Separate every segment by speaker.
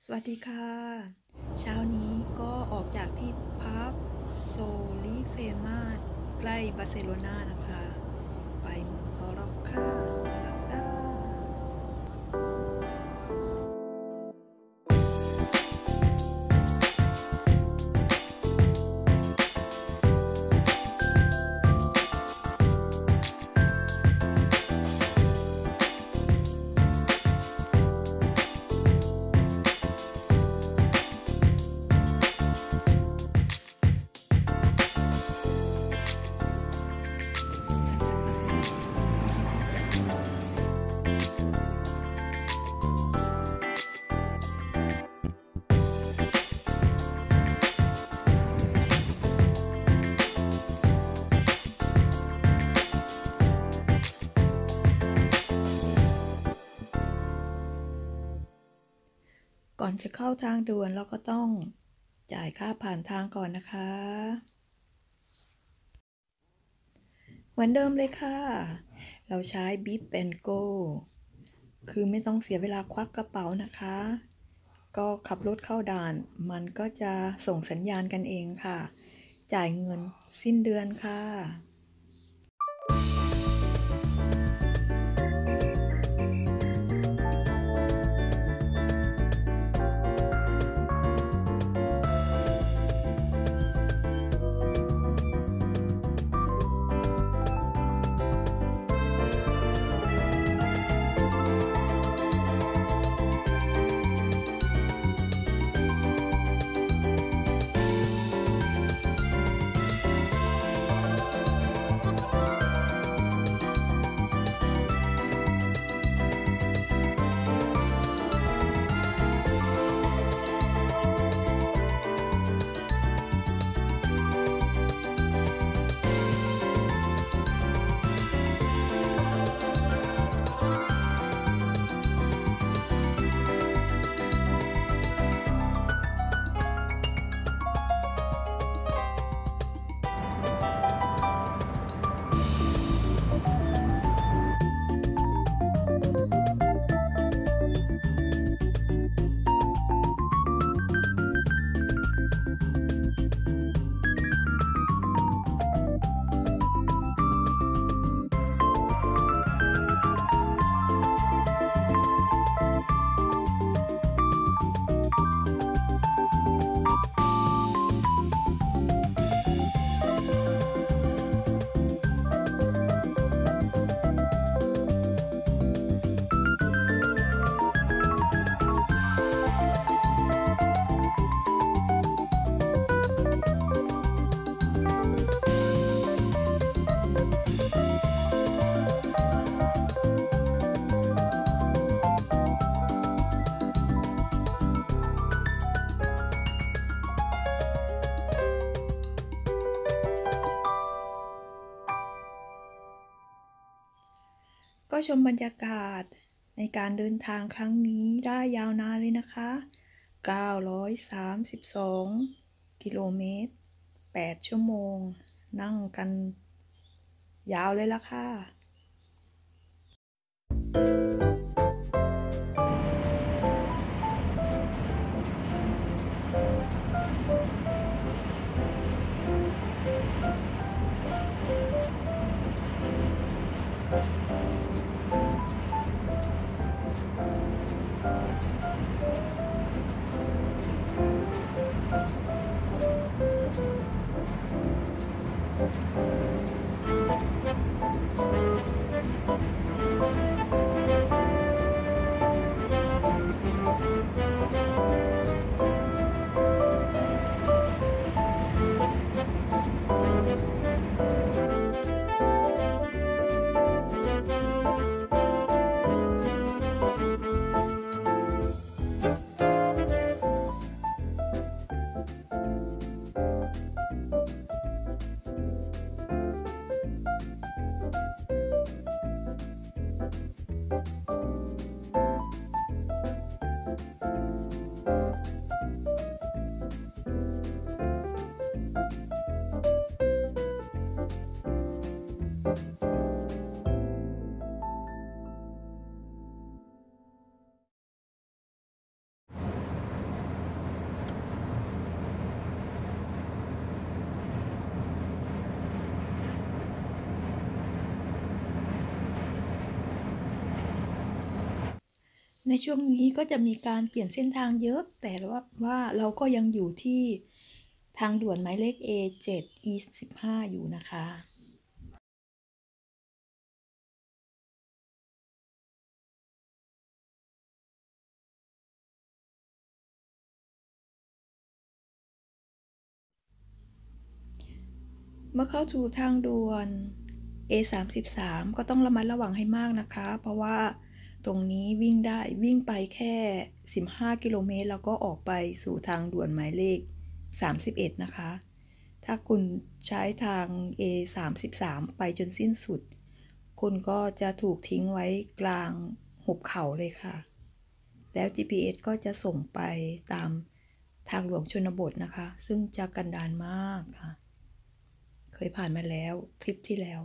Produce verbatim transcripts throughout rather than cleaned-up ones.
Speaker 1: สวัสดีค่ะเช้านี้ก็ออกจากที่พักโซลิเฟมาใกล้บาร์เซโลนานะคะไปเมืองทอร็อกค่ะมาลักาก่อนจะเข้าทางด่วนเราก็ต้องจ่ายค่าผ่านทางก่อนนะคะเหมือนเดิมเลยค่ะเราใช้ Bip and Go คือไม่ต้องเสียเวลาควักกระเป๋านะคะก็ขับรถเข้าด่านมันก็จะส่งสัญญาณกันเองค่ะจ่ายเงินสิ้นเดือนค่ะก็ชมบรรยากาศในการเดินทางครั้งนี้ได้ยาวนานเลยนะคะเก้าร้อยสามสิบสองกิโลเมตรแปดชั่วโมงนั่งกันยาวเลยล่ะค่ะในช่วงนี้ก็จะมีการเปลี่ยนเส้นทางเยอะ แต่ว่าว่าเราก็ยังอยู่ที่ทางด่วนหมายเลข เอ เจ็ด อี สิบห้า อยู่นะคะ เมื่อเข้าสู่ทางด่วน เอ สามสิบสาม ก็ต้องระมัดระวังให้มากนะคะ เพราะว่าตรงนี้วิ่งได้วิ่งไปแค่ สิบห้า กิโลเมตร แล้วก็ออกไปสู่ทางด่วนหมายเลข สามสิบเอ็ด นะคะ ถ้าคุณใช้ทาง เอ สามสิบสาม ไปจนสิ้นสุด คุณก็จะถูกทิ้งไว้กลางหุบเขาเลยค่ะ แล้ว จี พี เอส ก็จะส่งไปตามทางหลวงชนบทนะคะ ซึ่งจะกันดารมากค่ะ เคยผ่านมาแล้วทริปที่แล้ว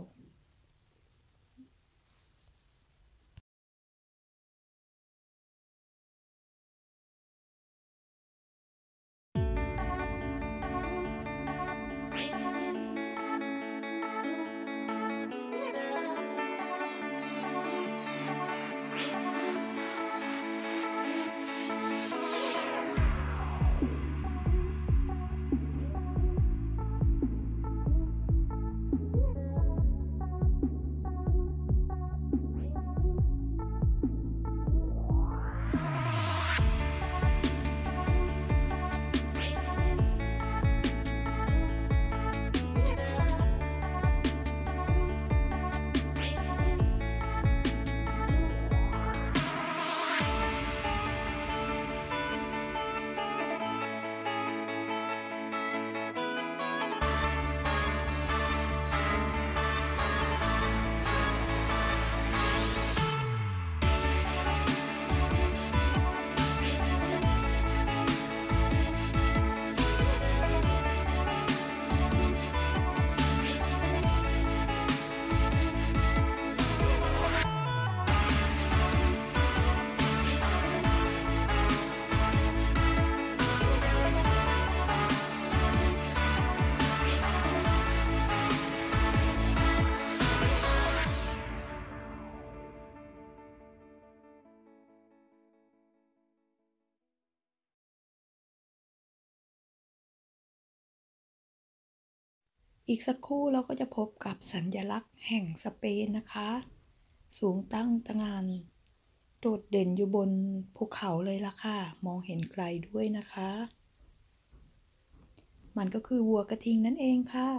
Speaker 1: อีกสักครู่เราก็จะพบกับสัญลักษณ์แห่งสเปนนะคะ สูงตั้งตระหง่านโดดเด่นอยู่บนภูเขาเลยล่ะค่ะ มองเห็นไกลด้วยนะคะ มันก็คือวัวกระทิงนั่นเองค่ะ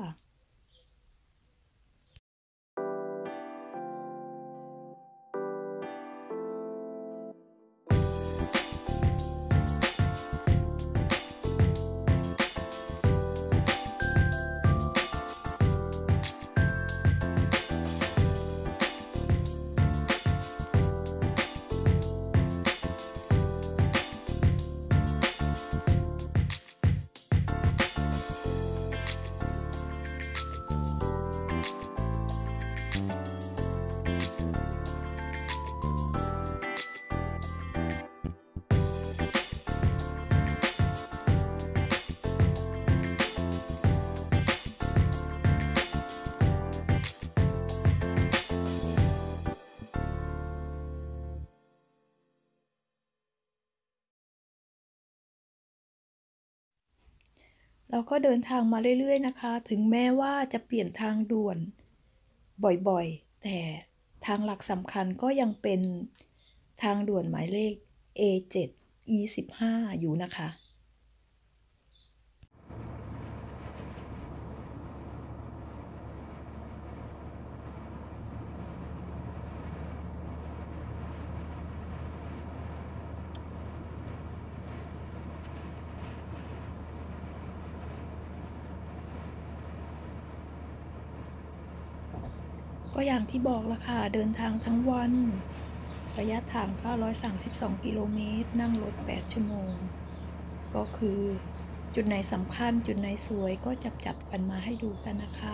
Speaker 1: เราก็เดินทางมาเรื่อยๆนะคะ ถึงแม้ว่าจะเปลี่ยนทางด่วนบ่อยๆ แต่ทางหลักสำคัญก็ยังเป็นทางด่วนหมายเลข เอ เจ็ด อี สิบห้า อยู่นะคะ ก็อย่างที่บอกละค่ะ เดินทางทั้งวัน ระยะทางเก้าร้อยสามสิบสองกิโลเมตร นั่งรถแปดชั่วโมง ก็คือจุดไหนสำคัญจุดไหนสวยก็จับจับกันมาให้ดูกันนะคะ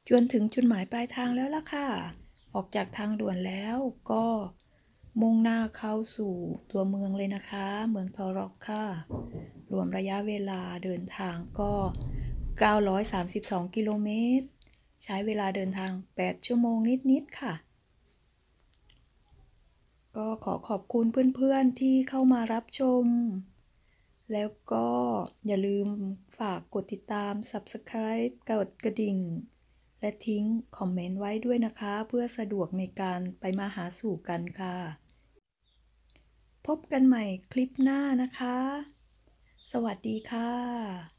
Speaker 1: จนถึงจุดหมายปลายทางแล้วล่ะค่ะออกจากทางด่วนแล้วก็มุ่งหน้าเข้าสู่ตัวเมืองเลยนะคะเมืองทอร็อกค่ะรวมระยะเวลาเดินทางก็เก้าร้อยสามสิบสองกิโลเมตรใช้เวลาเดินทางแปดชั่วโมงนิดๆค่ะก็ขอขอบคุณเพื่อนๆที่เข้ามารับชมแล้วก็อย่าลืมฝากกดติดตาม Subscribe กดกระดิ่งและทิ้งคอมเมนต์ไว้ด้วยนะคะเพื่อสะดวกในการไปมาหาสู่กันค่ะพบกันใหม่คลิปหน้านะคะสวัสดีค่ะ